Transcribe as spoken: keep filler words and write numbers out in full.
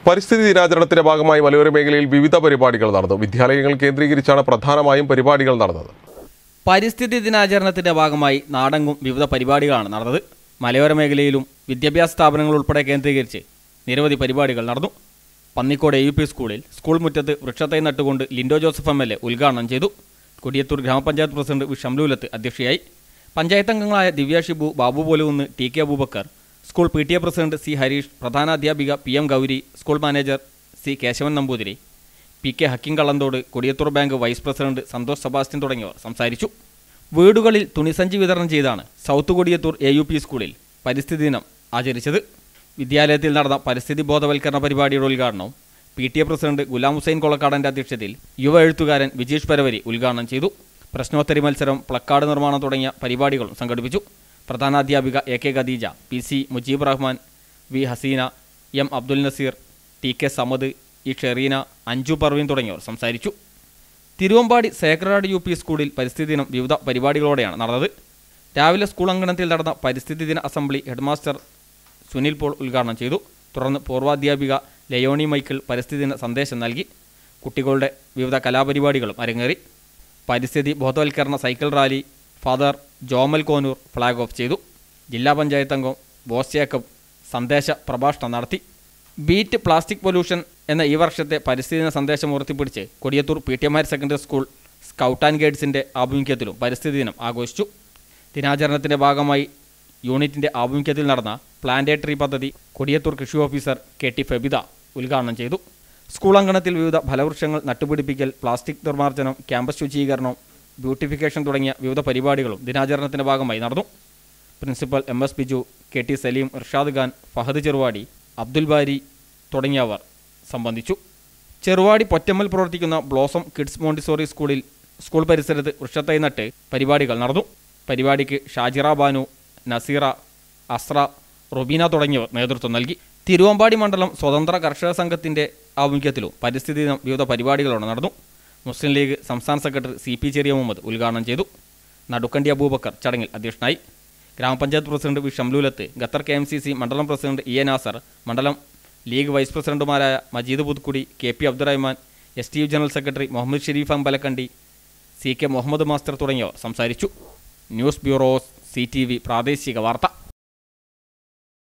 പരിസ്ഥിതി ദിനാചരണത്തിന്റെ ഭാഗമായി മലയോര മേഖലയിൽ വിവിധ പരിപാടികൾ നടന്നു. വിദ്യാലയങ്ങൾ കേന്ദ്രീകരിച്ചാണ് പ്രധാനമായും പരിപാടികൾ നടന്നത്. പരിസ്ഥിതി ദിനാചരണത്തിന്റെ ഭാഗമായി നാടെങ്ങും വിവിധ പരിപാടികളാണ് നടന്നത്. മലയോര മേഖലയിലും വിദ്യാഭ്യാസ സ്ഥാപനങ്ങൾ ഉൾപ്പെടെ കേന്ദ്രീകരിച്ച് നിരവധി പരിപാടികൾ നടന്നു. പന്നിക്കോട് എ യു പി സ്കൂളിൽ സ്കൂൾ മുറ്റത്ത് വൃക്ഷത്തൈ നട്ടുകൊണ്ട് Lindo Joseph M L A ഉദ്ഘാടനം ചെയ്തു. കൊടിയത്തൂർ ഗ്രാമപഞ്ചായത്ത് പ്രസിഡന്റ് വി ഷംലൂലത്ത് അധ്യക്ഷയായി. പഞ്ചായത്ത് അംഗങ്ങളായ Divya Shibu, Babu Polukunnu, T K Abubakar, school P T A president C Harish, പ്രധാനാധ്യാപിക P M Gauri, school manager C Keshavan Namboothiri, P K Hakim Kallanthode, Kodiyathur bank vice president Santhosh Sebastian തുടങ്ങിയവർ സംസാരിച്ചു. വീടുകളിൽ തുണിസഞ്ചി വിതരണം ചെയ്താണ് south Kodiyathur A U P സ്കൂളിൽ പരിസ്ഥിതി ദിനം ആചരിച്ചത്. വിദ്യാലയത്തിൽ നടന്ന പരിസ്ഥിതി ബോധവൽക്കരണ പരിപാടിയുടെ ഉദ്ഘാടനവും P T A president Ghulam Hussain കൊളക്കാടൻ്റെ അധ്യക്ഷതയിൽ യുവ എഴുത്തുകാരൻ വിജീഷ് പരവരി ഉദ്ഘാടനം ചെയ്തു. പ്രശ്നോത്തരി മത്സരം, പ്ലക്കാർഡ് നിർമ്മാണം തുടങ്ങിയ പരിപാടികളും സംഘടിപ്പിച്ചു. പ്രധാനാധ്യാപിക A K Khadeeja, P C Mujeeb Rahman, V Haseena, M Abdul Naseer, T K Samad, E Shereena, Anju Parveen തുടങ്ങിയവർ സംസാരിച്ചു. തിരുവമ്പാടി സേക്രഡ് യു പി സ്കൂളിൽ പരിസ്ഥിതി ദിനം വിവിധ പരിപാടികളോടെയാണ് നടന്നത്. രാവിലെ സ്കൂൾ അങ്കണത്തിൽ നടന്ന പരിസ്ഥിതി ദിന അസംബ്ലി ഹെഡ്മാസ്റ്റർ സുനിൽ പോൾ ഉദ്ഘാടനം ചെയ്തു. തുടർന്ന് പൂർവാധ്യാപിക ലയോണി മൈക്കിൾ പരിസ്ഥിതി ദിന സന്ദേശം നൽകി. കുട്ടികളുടെ വിവിധ കലാപരിപാടികളും അരങ്ങേറി. പരിസ്ഥിതി ബോധവൽക്കരണ cycle rally father Jomal Konoor flag off ചെയ്തു. ജില്ലാ പഞ്ചായത്ത് അംഗം ബോസ് ജേക്കബ് സന്ദേശ പ്രഭാഷണം നടത്തി. ബീറ്റ് പ്ലാസ്റ്റിക് പൊല്യൂഷൻ എന്ന ഈ വർഷത്തെ പരിസ്ഥിതി ദിന സന്ദേശം ഉയർത്തിപ്പിടിച്ച് Kodiyathur P T M higher secondary school scout and ഗൈഡ്സിൻ്റെ ആഭിമുഖ്യത്തിലും പരിസ്ഥിതി ദിനം ആഘോഷിച്ചു. ദിനാചരണത്തിൻ്റെ ഭാഗമായി യൂണിറ്റിൻ്റെ ആഭിമുഖ്യത്തിൽ നടന്ന പ്ലാന്റേറ്ററി പദ്ധതി കൊടിയത്തൂർ കൃഷി ഓഫീസർ കെ ടി ഫെബിത ഉദ്ഘാടനം ചെയ്തു. സ്കൂൾ അങ്കണത്തിൽ വിവിധ ഫലവൃക്ഷങ്ങൾ നട്ടുപിടിപ്പിക്കൽ, പ്ലാസ്റ്റിക് നിർമ്മാർജ്ജനം, ക്യാമ്പസ് ശുചീകരണം, ബ്യൂട്ടിഫിക്കേഷൻ തുടങ്ങിയ വിവിധ പരിപാടികളും ദിനാചരണത്തിൻ്റെ ഭാഗമായി നടന്നു. Principal M S Biju, K T Saleem, Irshad Khan, Fahad Cheruvadi, Abdul Bari തുടങ്ങിയവർ സംബന്ധിച്ചു. ചെറുവാടി പൊറ്റമ്മൽ പ്രവർത്തിക്കുന്ന ബ്ലോസം കിഡ്സ് മോണ്ടിസോറി സ്കൂളിൽ സ്കൂൾ പരിസരത്ത് വൃക്ഷത്തൈ നട്ട് പരിപാടികൾ നടന്നു. പരിപാടിക്ക് ഷാജിറ ബാനു, നസീറ, അസ്ര, റുബീന തുടങ്ങിയവർ നേതൃത്വം നൽകി. തിരുവമ്പാടി മണ്ഡലം സ്വതന്ത്ര കർഷക സംഘത്തിൻ്റെ ആഭിമുഖ്യത്തിലും പരിസ്ഥിതി ദിനം വിവിധ പരിപാടികളോടെ നടന്നു. മുസ്ലിം ലീഗ് സംസ്ഥാന secretary C P Cheriya Muhammad ഉദ്ഘാടനം ചെയ്തു. നടുക്കണ്ടി അബൂബക്കർ ചടങ്ങിൽ അധ്യക്ഷനായി. ഗ്രാമപഞ്ചായത്ത് president V Shamlulath, Qatar K M C C മണ്ഡലം പ്രസിഡന്റ് ഇ എ നാസർ, മണ്ഡലം ലീഗ് വൈസ് പ്രസിഡന്റുമാരായ Majeed Puthukkudi, K P Abdurahman, S T U general secretary Muhammad Shareef Ambalakandi, C K Muhammad master തുടങ്ങിയവർ സംസാരിച്ചു. News bureau, C T V പ്രാദേശിക വാർത്ത.